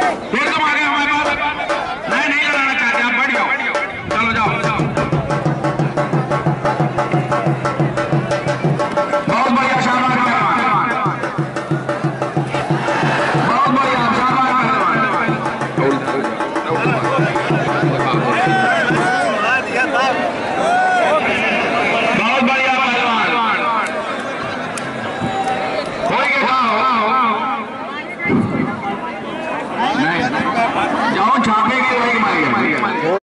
फिर तुम आ गए हमारे पास। नहीं लड़ाना चाहते आप, बैठ जाओ, चलो जाओ। बहुत बढ़िया, शाबाश पहलवान, बहुत बढ़िया, शाबाश पहलवान।